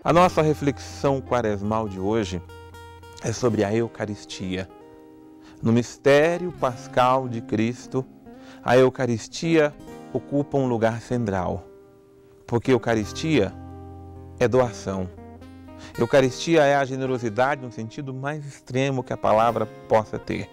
A nossa reflexão quaresmal de hoje é sobre a Eucaristia. No mistério pascal de Cristo, a Eucaristia ocupa um lugar central, porque Eucaristia é doação. Eucaristia é a generosidade no sentido mais extremo que a palavra possa ter.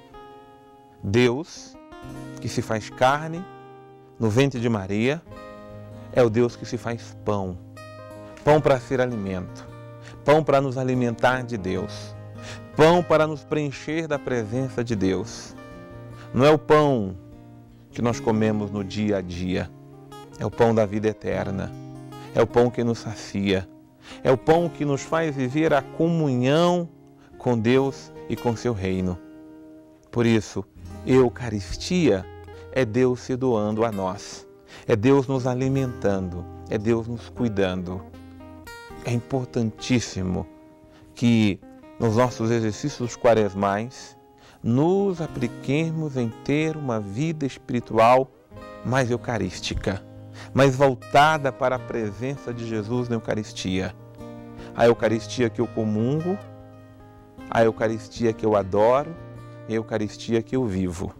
Deus, que se faz carne no ventre de Maria, é o Deus que se faz pão. Pão para ser alimento, pão para nos alimentar de Deus, pão para nos preencher da presença de Deus. Não é o pão que nós comemos no dia a dia, é o pão da vida eterna, é o pão que nos sacia, é o pão que nos faz viver a comunhão com Deus e com seu reino. Por isso, Eucaristia é Deus se doando a nós, é Deus nos alimentando, é Deus nos cuidando. É importantíssimo que nos nossos exercícios quaresmais nos apliquemos em ter uma vida espiritual mais eucarística, mais voltada para a presença de Jesus na Eucaristia. A Eucaristia que eu comungo, a Eucaristia que eu adoro e a Eucaristia que eu vivo.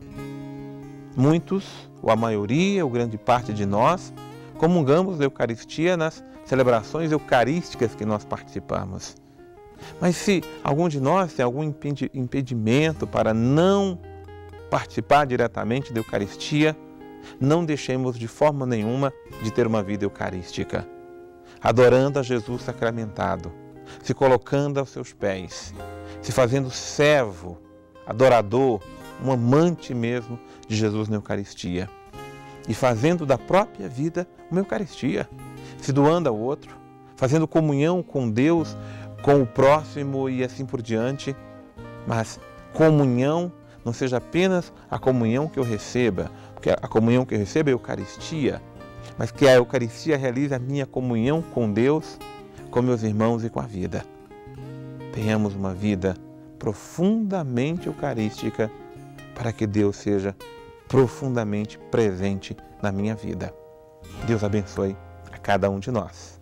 Muitos, ou a maioria, ou grande parte de nós, comungamos da Eucaristia nas celebrações eucarísticas que nós participamos. Mas se algum de nós tem algum impedimento para não participar diretamente da Eucaristia, não deixemos de forma nenhuma de ter uma vida eucarística, adorando a Jesus sacramentado, se colocando aos seus pés, se fazendo servo, adorador, um amante mesmo de Jesus na Eucaristia, e fazendo da própria vida uma Eucaristia, se doando ao outro, fazendo comunhão com Deus, com o próximo e assim por diante. Mas comunhão não seja apenas a comunhão que eu receba, porque a comunhão que eu recebo é a Eucaristia, mas que a Eucaristia realize a minha comunhão com Deus, com meus irmãos e com a vida. Tenhamos uma vida profundamente eucarística para que Deus seja profundamente presente na minha vida. Deus abençoe a cada um de nós.